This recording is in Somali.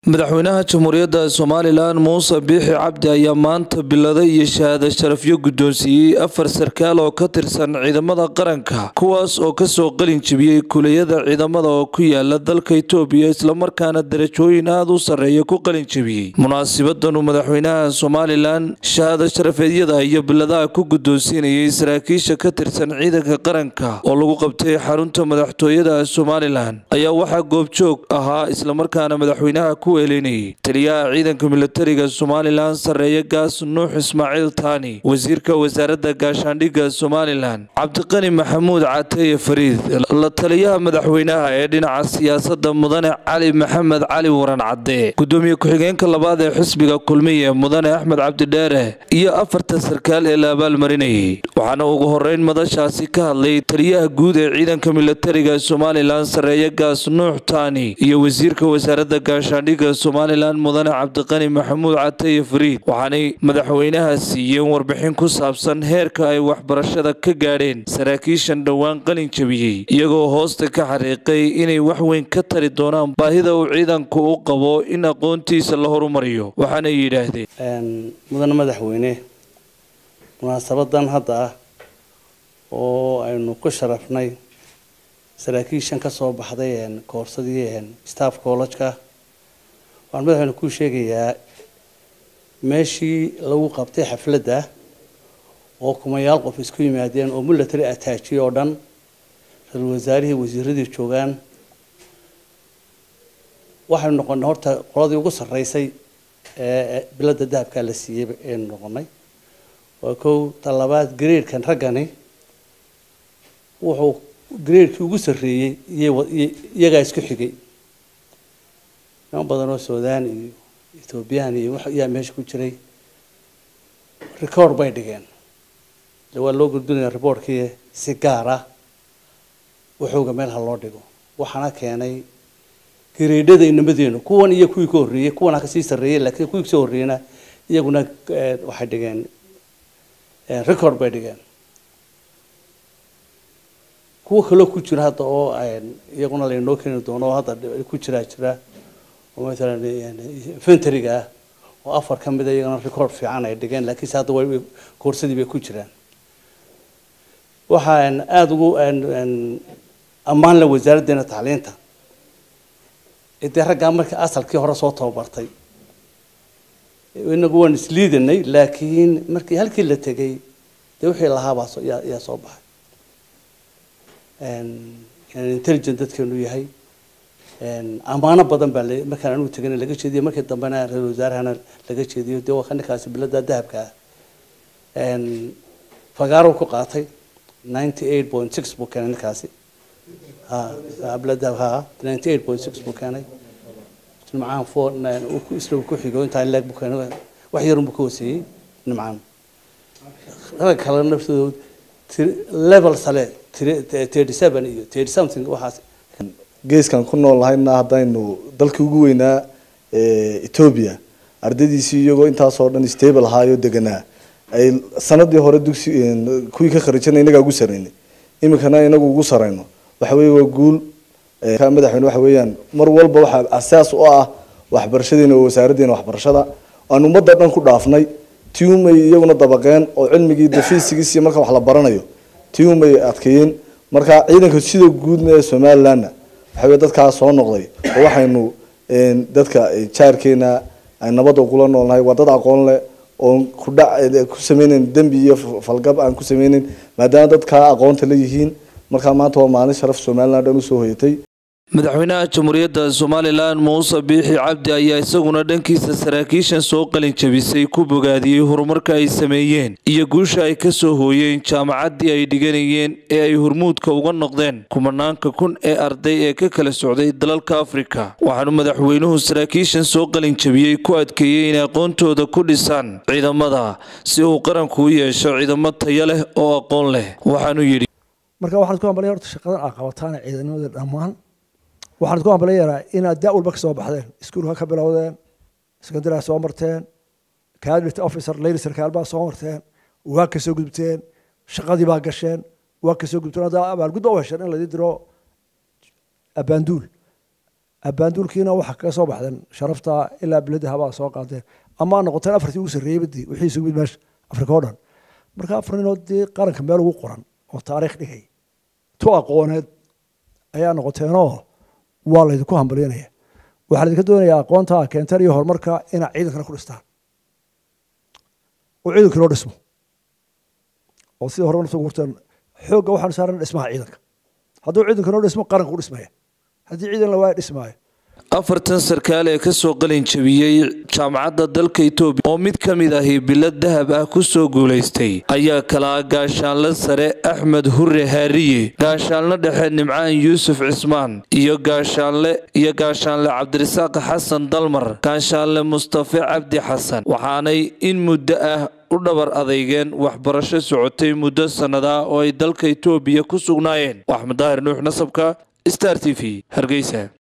madaxweynaha jamhuuriyadda Soomaaliland Muuse Biixi Cabdi ayaa maanta biladay iyo shahaado sharafyo guddoonsiiyay 4 sarkaal oo ka tirsan ciidamada qaranka kuwaas oo ka soo qalin jabiyay kulliyada ciidamada oo ku yaala dalka Itoobiya isla markaana darajooyin aad u sareeya ku qalin jabiyay munaasabaddan madaxweynaha Soomaaliland shahaado sharafyada iyo biladaha ku guddoonsiinayay saraakiisha ka tirsan ciidanka qaranka oo lagu qabtay xarunta madaxtooyada Soomaaliland ayaa waxa goobjoog ahaa isla markaana madaxweynaha taliyaha ciidanka militariga Soomaaliland sareeya gaas Nuux Ismaaciil Taani wasiirka wasaaradda gaashaandhigga Soomaaliland Cabdiqani Maxamuud Cateeye Fariid la taliyaha madaxweynaha ee dhinaca siyaasadda mudane Cali Maxamed Cali Waran Cadde gudoomiye ku-xigeenka labaad ee xisbiga kulmiye mudane Axmed Cabdi Dheere iyo 4 sarkaal ee la abaalmarinayay waxaana ugu horeyn madashaasi ka hadlay taliyaha guud ee ciidanka militariga Soomaaliland sareeya gaas Nuux Taani iyo wasiirka wasaaradda gaashaandhigga Soomaaliland mudane Cabdiqani Maxamuud Cateeye Fariid waxaanay madaxweynaha siiyeen warbixin ku saabsan heerka ay waxbarashada ka gaadheen saraakiishan dhawaan qalin jabiyay iyagoo hoosta ka xariiqay inay wax weyn ka tari doonaan baahida uu ciidanku u qabo in aqoontiisa la horumariyo waxaana yiraahdeen mudane madaxweyne munaasabadan hadda oo aynu ku sharafnay saraakiishan ka soo baxday koorsadii staff college-ka waxaan madaxweyne ku sheegayaa meeshii lagu qabtay xafladda oo kumayaal qof isku yimaadeen oo military attachee oo dhan ra'iisul wasaarihii wasiiradii joogaan waxaan noqonay horta qoladii ugu sareysay ee bilada dahabka la siiyay ee noqonay waa koow talabaad grade-kan raggani wuxuu grade-kii ugu sareeyay iyaga isku xigay badan oo Suudaan iyo Itoobiya iyo wax yaa meesha ku jiray record bay dhigeen waa loo gudbinaya report-kii si gaar ah wuxuu meel hal loo dhigo waxaana keenay grade-da inamadeenna kuwan iyo kuwii ka horeeyay kuwan ka sii sareeyay laakiin kuwii soo horeeyna iyaguna waxay dhigeen record bay dhigeen kuwa kale ku jira hadda oo iyaguna la inoo keeni doono hadda ku jira ومثلا فنتريجا وأفر كم بدأ يجينا ريكورد في عنا يدقين لكن هذا هو كورسدي بيكوجران وحن أدعو أن أمان لوزارة دينا تعلينته إذا رجع أمريك أصل كي هو صوته وبرتي وإنه هو نسليدني لكن مركي هل كل تجي توحي لها باص يا صباح يعني intelligent كانوا يهي amaana badan baa markaan anu tagay laga jeediyo markii dambana ra'iisul wasaarahana laga jeediyo dee waxaan kaasi bilada dahabka fagaaro ku qaatay 98.6 buu keenay kaasi bilada 98.6 buu keenay nimcaan foorna uu ku isla ku xigo inta leeg buu keenay wax yar uu ku hoosiyay nimcaan rag kale naftooda level sale 37 iyo 30 something waxaas geeskan ku nool lahayna hadaynu dalka ugu weynaa Itoobiya ardaydiisii iyagoo intaas oo dhan stable ahaayo deganaa ay sanadii hore dugsi kuwii ka kharajinay inaga ugu sareynay imikana inagu ugu sareyno waxa weey waa guul ka madaxweyne waxa weeyaan mar walba waxa asaas u ah waxbarashadeena oo wasaaraddeena waxbarashada aan ummadda dhan ku dhaafnay tiumay iyaguna dabaqeen oo cilmigii dafiisigiisa marka wax la baranayo tiumay adkeeyeen marka ciidanka sida guud ee Soomaaliland waxay dadka soo noqday oo waxaynu dadka jaarkeena ay nabad ugu la noolnahay wadada aqoon leh oo ku dhac ku sameeyeen dambi iyo falgab aan ku sameeyeen maadaama dadka aqoonta leeyihiin marka maanta waa maalin sharaf Soomaaliland dhan u soo hoyatay madaxweynaha jamhuuriyadda Soomaaliland Muuse Biixi Cabdi ayaa isaguna dhankiisa saraakiishan soo qalin jabisay ku bogaadiyay horumarka ay sameeyeen iyo guusha ay ka soo hooyeen jaamacaddii ay dhiganayeen ee ay hormuudka uga noqdeen kumanaanka kun ee arday ee ka kala socday dalalka Afrika waxaanu madaxweynuhu saraakiishan soo qalin jabiyay ku adkeeyay in aqoontooda ku dhisaan ciidamada si uu qaranku u yeesho ciidamo tayo leh oo aqoon leh waxaanu yiri marka waxaan ku ambalay horta shaqadan aqabataan ciidamada dhammaan waxaan ku ambaleeyaa in aad walba ka soo baxdeen iskuulka ka bilowdeen secondary soo marteen cadet officer leyli sarkaal baa soo marteen waa ka soo gudubteen shaqadii baa gasheen waa ka soo gudubteen abaal gudba u hesheen in la diro abaanduul abbaanduulkiina waxa kaga soo baxdeen sharafta ilaa bilada habaa soo qaadeen ama noqoteen afartii ugu sarreeyay badii wixii isugu mid meesha Afrika oo dhan marka afar nin oo qaranka meel ugu qoran oo taariikh dhigay to aqooneed ayaa noqoteenoo waa la idinku hambalyeynaya waxaa la idinka doonayaa aqoonta keentay iyo horumarka ina ciidankana ku dhistaan oo ciidanka loo dhismo oo sidii hore soo gurtaan xoogga waxaan saaran dhismaha ciidanka hadduu ciidanka loo dhismo qaranka ku dhismaya haddii ciidan la waayo dhismaayo afartan sarkaal ee ka soo qalin jabiyey jaamacadda dalka Itoobiya oo mid ka mid ah bilad dahab ah ku soo guuleystay ayaa kala gaashaanle sare Axmed Hurre Haariye gaashaanle dhexe Nimcaan Yuusuf Cismaan iyo gaashaanle Cabdirasaaq Xasan Dalmar gaashaanle Mustafa Cabdi Xasan waxaanay in muddo ah u dhabar adeegeen waxbarasho socotay muddo sanada oo ay dalka Itoobiya ku sugnaayeen Axmed Daahir Nuux Nasabka Star TV Hargeysa.